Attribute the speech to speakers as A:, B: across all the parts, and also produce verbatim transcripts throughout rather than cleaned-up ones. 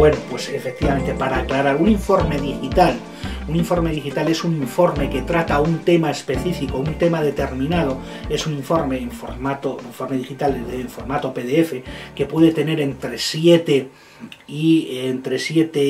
A: Bueno, pues efectivamente, para aclarar, un informe digital, un informe digital es un informe que trata un tema específico, un tema determinado, es un informe en formato, un informe digital en formato P D F, que puede tener entre siete y entre siete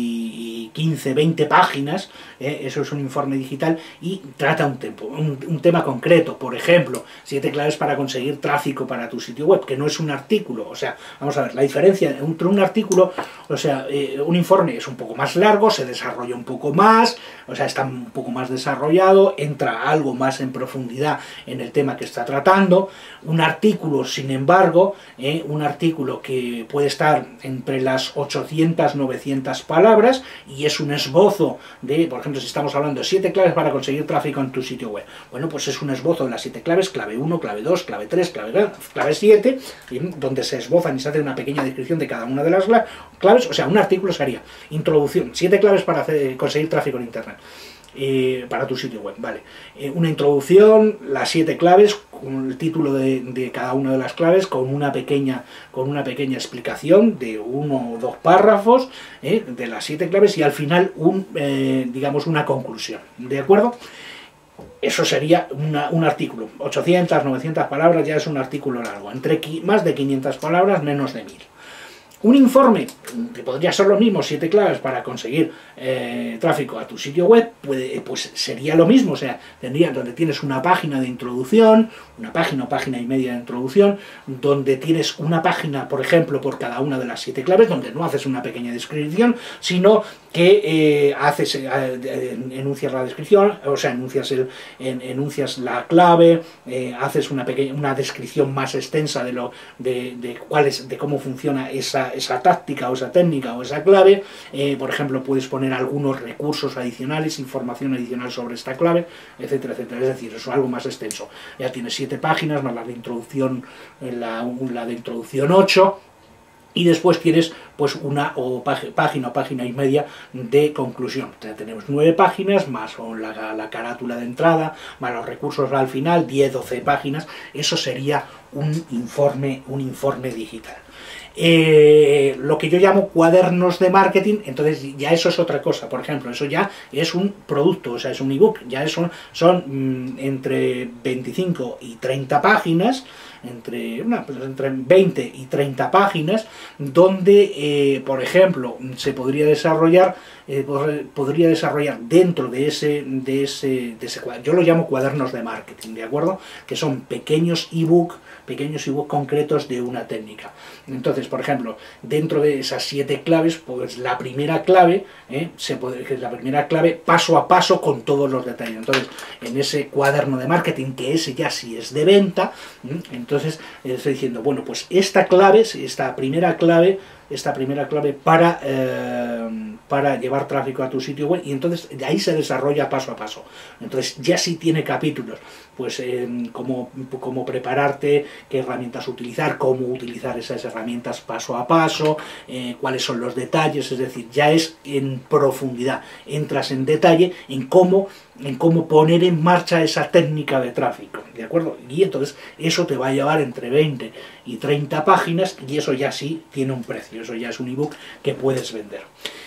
A: y quince, veinte páginas, ¿eh? Eso es un informe digital y trata un, tempo, un, un tema concreto. Por ejemplo, siete claves para conseguir tráfico para tu sitio web, que no es un artículo. O sea, vamos a ver, la diferencia entre un artículo, o sea, eh, un informe es un poco más largo, se desarrolla un poco más, o sea, está un poco más desarrollado, entra algo más en profundidad en el tema que está tratando. Un artículo, sin embargo, eh, un artículo que puede estar entre las ochocientas, novecientas palabras y es un esbozo de, por ejemplo, si estamos hablando de siete claves para conseguir tráfico en tu sitio web. Bueno, pues es un esbozo de las siete claves, clave uno, clave dos, clave tres, clave, clave siete, donde se esbozan y se hace una pequeña descripción de cada una de las claves. O sea, un artículo sería introducción, siete claves para hacer, conseguir tráfico en internet. Eh, para tu sitio web, vale. Eh, una introducción, las siete claves, con el título de, de cada una de las claves, con una pequeña, con una pequeña explicación de uno o dos párrafos eh, de las siete claves y al final un, eh, digamos, una conclusión, ¿de acuerdo? Eso sería una, un artículo, ochocientas, novecientas palabras ya es un artículo largo, entre más de quinientas palabras, menos de mil. Un informe, que podría ser lo mismo, siete claves para conseguir eh, tráfico a tu sitio web, puede, pues sería lo mismo, o sea, tendría donde tienes una página de introducción, una página o página y media de introducción, donde tienes una página, por ejemplo, por cada una de las siete claves, donde no haces una pequeña descripción, sino que eh, haces, eh, enuncias la descripción, o sea, enuncias, el, en, enuncias la clave, eh, haces una, pequeña, una descripción más extensa de, lo, de, de, cuál es, de cómo funciona esa, esa táctica o esa técnica o esa clave. Eh, por ejemplo, puedes poner algunos recursos adicionales, información adicional sobre esta clave, etcétera, etcétera. Es decir, eso es algo más extenso. Ya tienes siete páginas, más la de introducción, la, la de introducción ocho, y después tienes pues una o página o página y media de conclusión. O sea, tenemos nueve páginas, más la, la carátula de entrada, más los recursos al final, diez, doce páginas. Eso sería un informe, un informe digital. Eh, lo que yo llamo cuadernos de marketing, entonces ya eso es otra cosa. Por ejemplo, eso ya es un producto, o sea, es un ebook, ya son, son mmm, entre veinticinco y treinta páginas, entre, una, pues entre veinte y treinta páginas, donde, eh, por ejemplo, se podría desarrollar, eh, podría desarrollar dentro de ese, de ese, de ese, yo lo llamo cuadernos de marketing, ¿de acuerdo? Que son pequeños ebook, pequeños ebook concretos de una técnica. Entonces, por ejemplo, dentro de esas siete claves, pues la primera clave, eh, se puede, que es la primera clave paso a paso con todos los detalles. Entonces, en ese cuaderno de marketing, que ese ya sí es de venta, eh, entonces eh, estoy diciendo, bueno, pues esta clave, esta primera clave, esta primera clave para, eh, para llevar tráfico a tu sitio web, y entonces de ahí se desarrolla paso a paso. Entonces ya sí tiene capítulos, pues eh, cómo, cómo prepararte, qué herramientas utilizar, cómo utilizar esas herramientas paso a paso, eh, cuáles son los detalles, es decir, ya es en profundidad, entras en detalle en cómo, en cómo poner en marcha esa técnica de tráfico, ¿de acuerdo? Y entonces eso te va a llevar entre veinte y treinta páginas, y eso ya sí tiene un precio, eso ya es un ebook que puedes vender.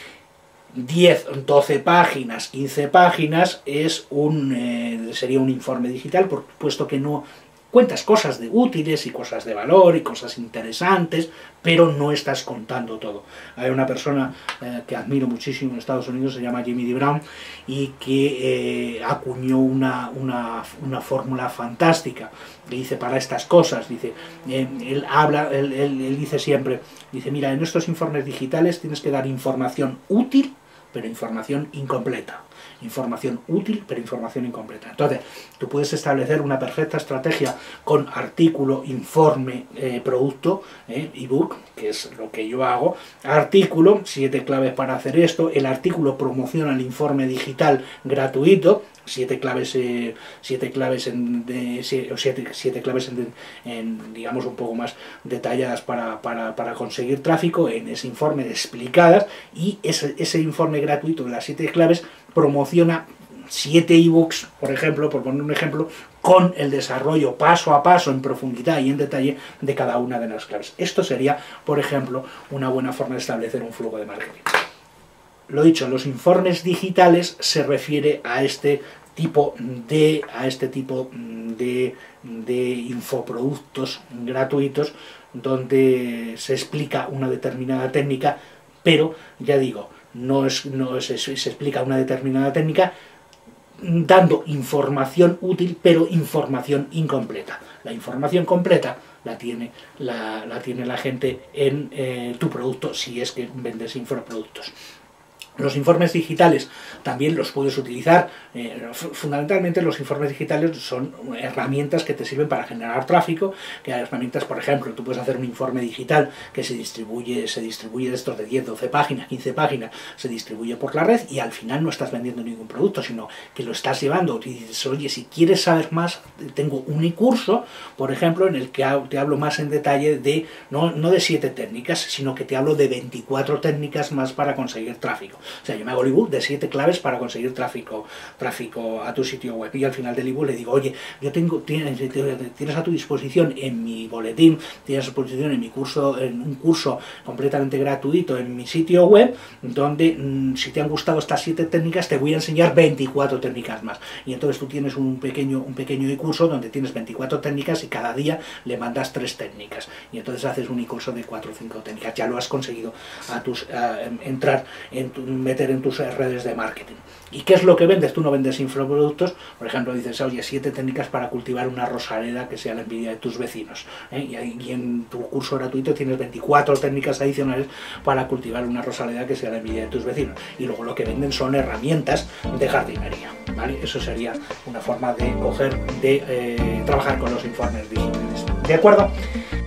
A: diez, doce páginas, quince páginas es un, eh, sería un informe digital, por, puesto que no cuentas cosas de útiles y cosas de valor y cosas interesantes, pero no estás contando todo. Hay una persona eh, que admiro muchísimo en Estados Unidos, se llama Jimmy D. Brown, y que eh, acuñó una, una, una fórmula fantástica, que dice para estas cosas, dice, eh, él habla, él, él, él dice siempre, dice, mira, en estos informes digitales tienes que dar información útil, pero información incompleta. Información útil, pero información incompleta. Entonces, tú puedes establecer una perfecta estrategia con artículo, informe, eh, producto, eh, ebook, que es lo que yo hago. Artículo, siete claves para hacer esto. El artículo promociona el informe digital gratuito. Siete claves, eh, siete claves, en, de, siete, siete claves en, en, digamos, un poco más detalladas para, para, para conseguir tráfico en ese informe explicadas, y ese, ese informe gratuito de las siete claves promociona siete ebooks, por ejemplo, por poner un ejemplo, con el desarrollo paso a paso, en profundidad y en detalle de cada una de las claves. Esto sería, por ejemplo, una buena forma de establecer un flujo de marketing. Lo dicho, los informes digitales se refiere a este tipo de, a este tipo de, de infoproductos gratuitos donde se explica una determinada técnica, pero ya digo, no es, no es eso, se explica una determinada técnica dando información útil, pero información incompleta. La información completa la tiene la, la, tiene la gente en eh, tu producto, si es que vendes infoproductos. Los informes digitales también los puedes utilizar, eh, fundamentalmente los informes digitales son herramientas que te sirven para generar tráfico, que hay herramientas, por ejemplo, tú puedes hacer un informe digital que se distribuye, se distribuye de estos de diez, doce páginas, quince páginas, se distribuye por la red y al final no estás vendiendo ningún producto, sino que lo estás llevando y dices, oye, si quieres saber más, tengo un e-curso, por ejemplo, en el que te hablo más en detalle de, no, no de siete técnicas, sino que te hablo de veinticuatro técnicas más para conseguir tráfico. O sea, yo me hago el ebook de siete claves para conseguir tráfico, tráfico a tu sitio web y al final del ebook le digo, oye, yo tengo, tienes, tienes a tu disposición en mi boletín, tienes a tu disposición en mi curso, en un curso completamente gratuito en mi sitio web, donde mmm, si te han gustado estas siete técnicas te voy a enseñar veinticuatro técnicas más. Y entonces tú tienes un pequeño, un pequeño e-curso donde tienes veinticuatro técnicas y cada día le mandas tres técnicas. Y entonces haces un e-curso de cuatro o cinco técnicas. Ya lo has conseguido a tus, a entrar en tu, meter en tus redes de marketing. ¿Y qué es lo que vendes? Tú no vendes infoproductos, por ejemplo, dices, oye, siete técnicas para cultivar una rosaleda que sea la envidia de tus vecinos. ¿eh? Y, ahí, y en tu curso gratuito tienes veinticuatro técnicas adicionales para cultivar una rosaleda que sea la envidia de tus vecinos. Y luego lo que venden son herramientas de jardinería. ¿Vale? Eso sería una forma de coger, de eh, trabajar con los informes digitales. ¿De acuerdo?